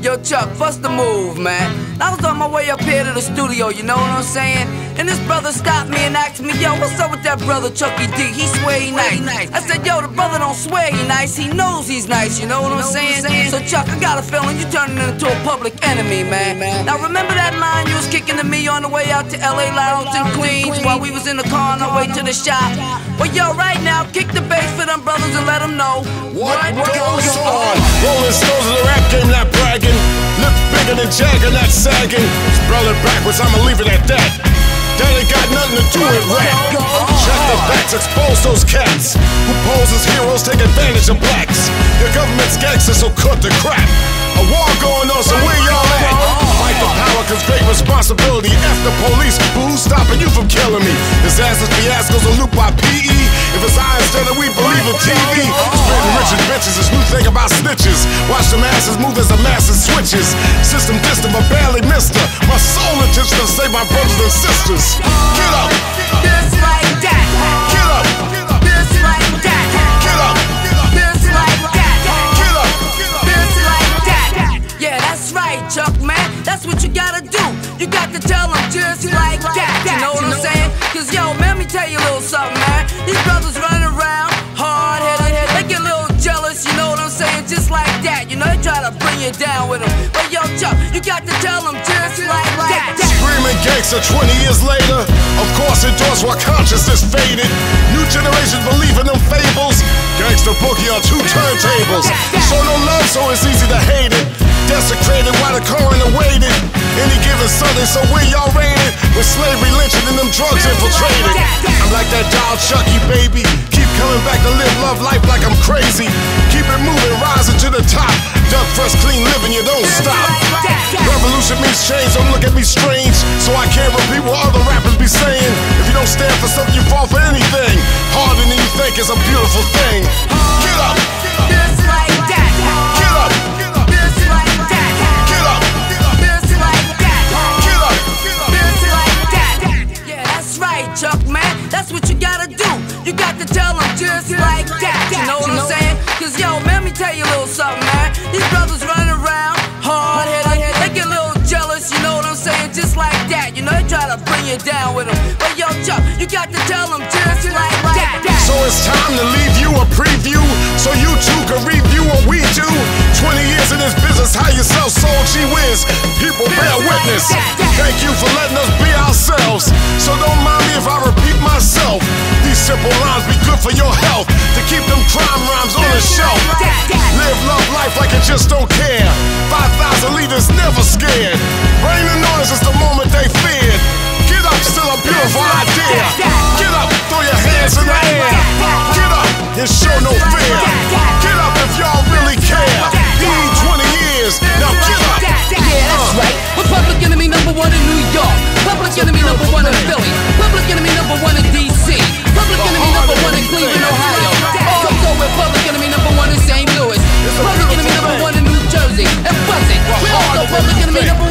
Yo, Chuck, what's the move, man? I was on my way up here to the studio, you know what I'm saying? And this brother stopped me and asked me, yo, what's up with that brother Chucky D? He swear he nice. I said, yo, the brother don't swear he nice, he knows he's nice, you know what I'm saying? So Chuck, I got a feeling you turning into a public enemy, man. Now remember that line you was kicking to me on the way out to LA Lounge in Queens while we was in the car on our way to the shop? Well, yo, right now, kick the bass for them brothers and let them know what goes on. Rolling Stones in the rap game, not bragging. Lips bigger than Jagger, not sagging. Spell it backwards, I'ma leave it at that. That ain't got nothing to do with rap. Check the facts, expose those cats who pose as heroes, take advantage of blacks. Your government's gangsters, so cut the crap. A war going on, so where y'all at? Fight the power, cause great responsibility. F the police, but who's stopping you from killing me? Disasters, fiascos, are looped by PE. If it's I instead of we believe in TV. Spitting rich and bitches, this new thing about snitches. Watch the masses move as the masses switches. System distant, but barely missed her. My sole intention to save my brothers and sisters. Get up! Just like that. Get up! Just like that. Get up! Just like that. Get up! Just like that. Yeah, that's right, Chuck, man. That's what you gotta do. You got to tell them just like that. You know what I'm saying? Cause yo, man, let me tell you a little something, man. These brothers running around, hard-headed, they get a little jealous, you know what I'm saying? Just like that, you know, they try to bring you down with them. But yo, Chuck, you got to tell them just like that. Screaming gangster 20 years later. Of course endorsed while consciousness faded. New generations believe in them fables. Gangster boogie on 2 turntables. Show no love, so it's easy to hate it. Desecrated while the coroner waited. Any given Sunday, so where y'all raided? With slavery lynching and them drugs infiltrated. I'm like that doll Chucky, baby. Keep coming back to live love life like I'm crazy. Keep it moving, rising to the top. Duck fresh, clean living, you don't stop. Revolution means change, don't look at me strange. So I can't repeat what other rappers be saying. If you don't stand for something, you fall for anything. Harder than you think is a beautiful thing. Get up! Just like that. Get up! Just like that. Get up! Just like that. Get up! Just like that. Yeah, that's right, Chuck, man. That's what you gotta do. You got to tell them just like that. You know what I'm saying? Cause yo, man, let me tell you a little something, man. These brothers running around, hard-headed, they get a little jealous, you know what I'm saying? Just like that, you know, they try to bring you down with them. But yo, Chuck, you got to tell them just like that. So it's time to leave you a preview, so you too can review what we do. 20 years in this business, how you sell soul, gee whiz. People bear witness. Thank you for letting us be ourselves. So don't mind me if I repeat myself. These simple lines be good for your health, to keep them crime rhymes on the shelf. Live love life like you just don't care. 5,000 leaders never scared. Rain and noise is the moment they feared. Get up, still a beautiful idea. Get up, throw your hands in the air. Get up and show no fear. Get up if y'all really care. You need 20 years, now get up. Yeah, that's right. We're public enemy #1 in New York. Public enemy #1 in Philly. Public enemy #1 in DC. Public enemy #1 in Cleveland, Ohio. Also, we're public enemy #1 in St. Louis. Public enemy #1 in New Jersey. And Buzzing. We're also public enemy #1